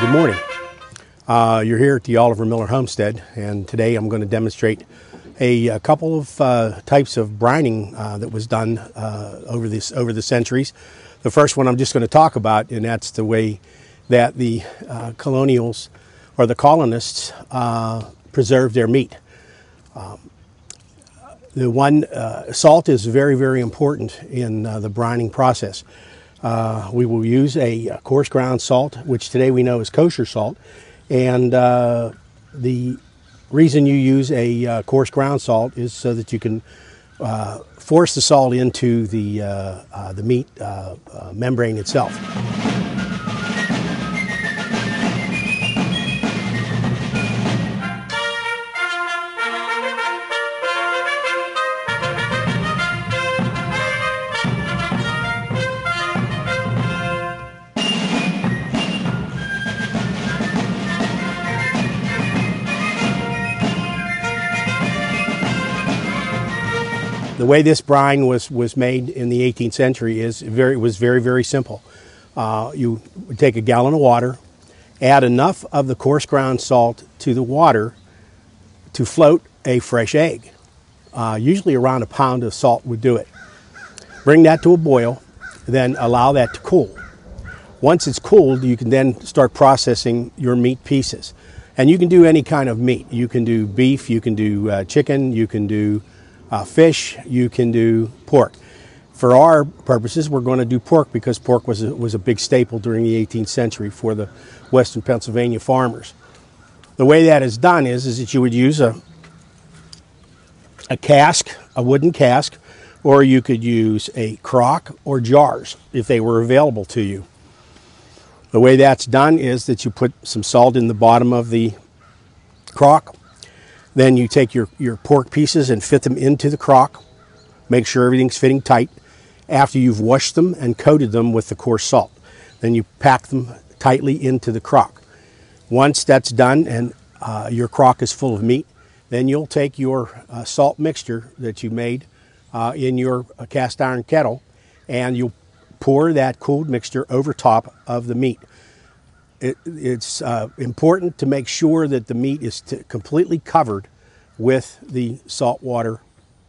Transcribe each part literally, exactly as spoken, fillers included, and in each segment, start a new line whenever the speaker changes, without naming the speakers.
Good morning. Uh, you're here at the Oliver Miller Homestead, and today I'm going to demonstrate a, a couple of uh, types of brining uh, that was done uh, over this over the centuries. The first one I'm just going to talk about, and that's the way that the uh, colonials or the colonists uh, preserved their meat. Um, the one uh, salt is very, very important in uh, the brining process. Uh, we will use a, a coarse ground salt, which today we know is kosher salt. And uh, the reason you use a uh, coarse ground salt is so that you can uh, force the salt into the, uh, uh, the meat uh, uh, membrane itself. The way this brine was, was made in the eighteenth century is very, was very, very simple. Uh, you would take a gallon of water, add enough of the coarse ground salt to the water to float a fresh egg. Uh, usually around a pound of salt would do it. Bring that to a boil, then allow that to cool. Once it's cooled, you can then start processing your meat pieces. And you can do any kind of meat. You can do beef, you can do uh, chicken, you can do Uh, fish, you can do pork. For our purposes, we're going to do pork because pork was a, was a big staple during the eighteenth century for the western Pennsylvania farmers. The way that is done is, is that you would use a, a cask, a wooden cask, or you could use a crock or jars if they were available to you. The way that's done is that you put some salt in the bottom of the crock. Then you take your, your pork pieces and fit them into the crock. Make sure everything's fitting tight after you've washed them and coated them with the coarse salt. Then you pack them tightly into the crock. Once that's done and uh, your crock is full of meat, then you'll take your uh, salt mixture that you made uh, in your uh, cast iron kettle, and you'll pour that cooled mixture over top of the meat. It, it's uh, important to make sure that the meat is t completely covered with the saltwater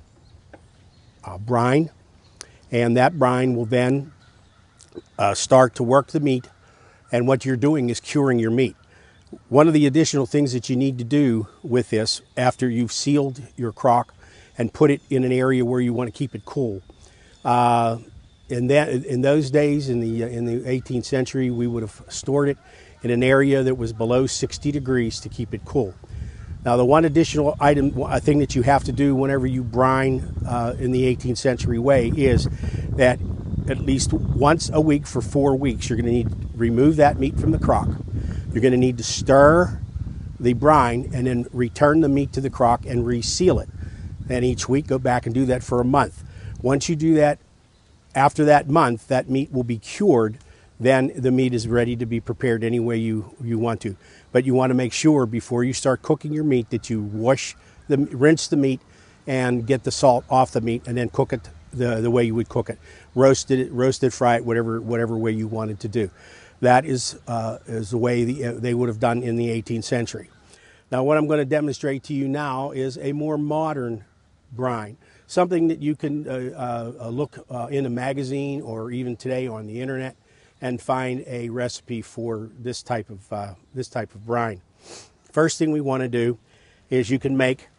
uh, brine, and that brine will then uh, start to work the meat, and what you're doing is curing your meat. One of the additional things that you need to do with this after you've sealed your crock and put it in an area where you want to keep it cool. Uh, In, that, in those days, in the, in the eighteenth century, we would have stored it in an area that was below sixty degrees to keep it cool. Now, the one additional item, a thing that you have to do whenever you brine uh, in the eighteenth century way is that at least once a week for four weeks, you're going to need to remove that meat from the crock. You're going to need to stir the brine and then return the meat to the crock and reseal it. Then each week, go back and do that for a month. Once you do that, after that month, that meat will be cured. Then the meat is ready to be prepared any way you, you want to. But you want to make sure before you start cooking your meat that you wash, the, rinse the meat and get the salt off the meat and then cook it the, the way you would cook it. Roast it, roast it, fry it, whatever, whatever way you wanted to do. That is, uh, is the way the, uh, they would have done in the eighteenth century. Now what I'm going to demonstrate to you now is a more modern brine. Something that you can uh, uh, look uh, in a magazine or even today on the internet and find a recipe for this type of uh, this type of brine. First thing we want to do is you can make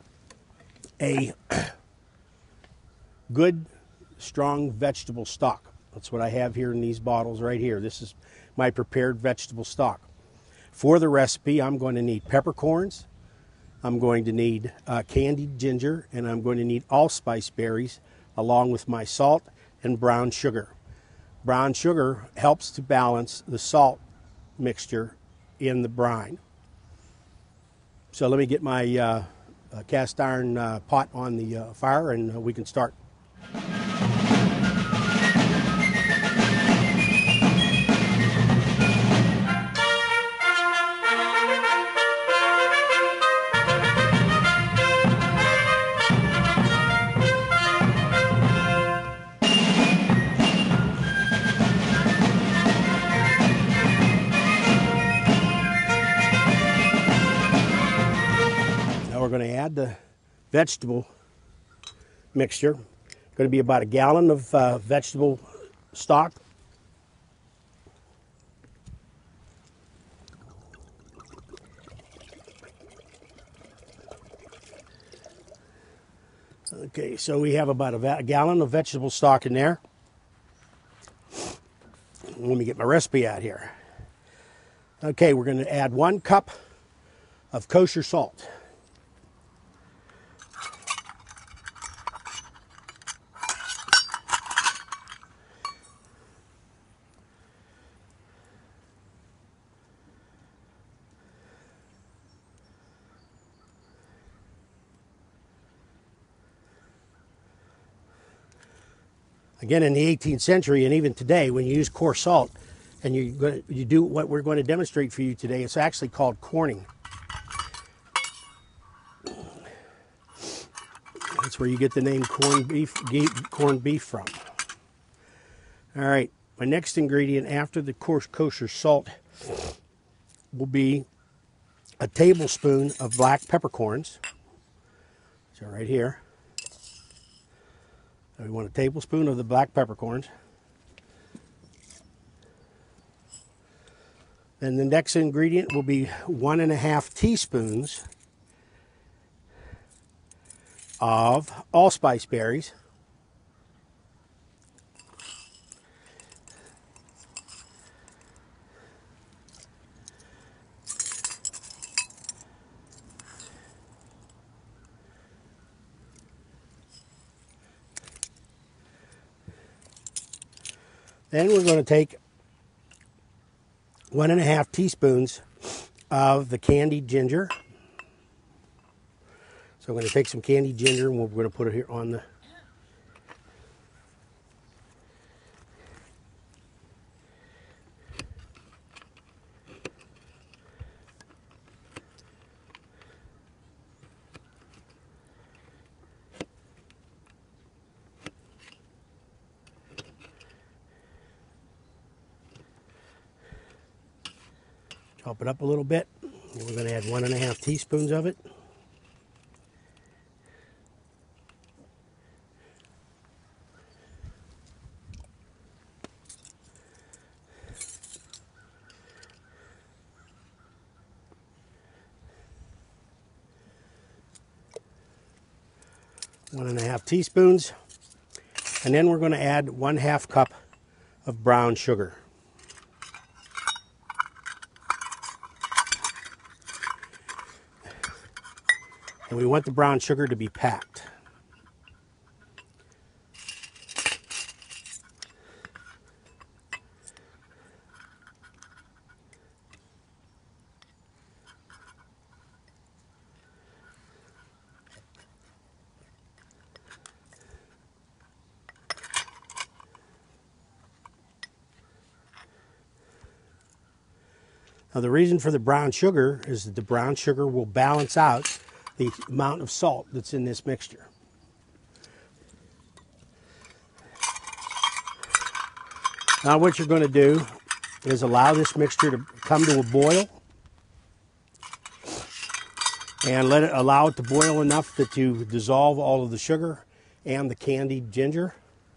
a good, strong vegetable stock. That's what I have here in these bottles right here. This is my prepared vegetable stock. For the recipe, I'm going to need peppercorns. I'm going to need uh, candied ginger, and I'm going to need allspice berries along with my salt and brown sugar. Brown sugar helps to balance the salt mixture in the brine. So let me get my uh, uh, cast iron uh, pot on the uh, fire, and uh, we can start. vegetable mixture. Going to be about a gallon of uh, vegetable stock. Okay, so we have about a, a gallon of vegetable stock in there. Let me get my recipe out here. Okay, we're going to add one cup of kosher salt. Again, in the eighteenth century, and even today, when you use coarse salt, and you going to, you do what we're going to demonstrate for you today, it's actually called corning. That's where you get the name corned beef, corned beef from. All right, my next ingredient after the coarse kosher salt will be a tablespoon of black peppercorns. So right here. We want a tablespoon of the black peppercorns. Then the next ingredient will be one and a half teaspoons of allspice berries. Then we're going to take one and a half teaspoons of the candied ginger. So I'm going to take some candied ginger and we're going to put it here on the chop it up a little bit. And we're going to add one and a half teaspoons of it. One and a half teaspoons. And then we're going to add one half cup of brown sugar. And we want the brown sugar to be packed. Now the reason for the brown sugar is that the brown sugar will balance out the amount of salt that's in this mixture. Now what you're going to do is allow this mixture to come to a boil and let it allow it to boil enough that you dissolve all of the sugar and the candied ginger.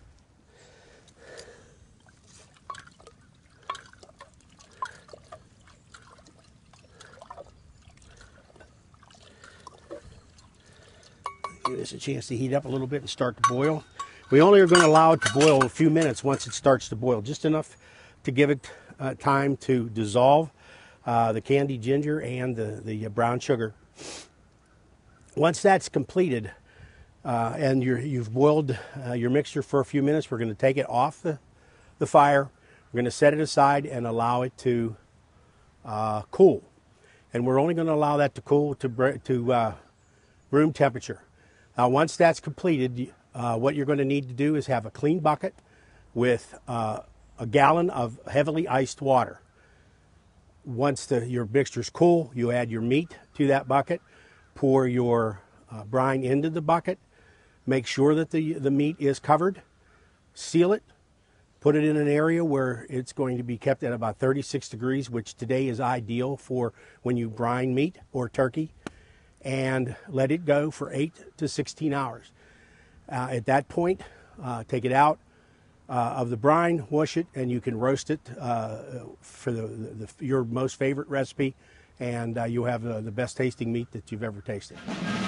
Give this a chance to heat up a little bit and start to boil. We only are going to allow it to boil a few minutes once it starts to boil, just enough to give it uh, time to dissolve uh, the candied ginger and the, the brown sugar. Once that's completed uh, and you're, you've boiled uh, your mixture for a few minutes, we're going to take it off the, the fire. We're going to set it aside and allow it to uh, cool. And we're only going to allow that to cool to, to uh, room temperature. Now, once that's completed, uh, what you're going to need to do is have a clean bucket with uh, a gallon of heavily iced water. Once the, your mixture's cool, you add your meat to that bucket, pour your uh, brine into the bucket, make sure that the, the meat is covered, seal it, put it in an area where it's going to be kept at about thirty-six degrees, which today is ideal for when you brine meat or turkey. and let it go for eight to sixteen hours. Uh, at that point, uh, take it out uh, of the brine, wash it, and you can roast it uh, for the, the, the, your most favorite recipe, and uh, you'll have uh, the best tasting meat that you've ever tasted.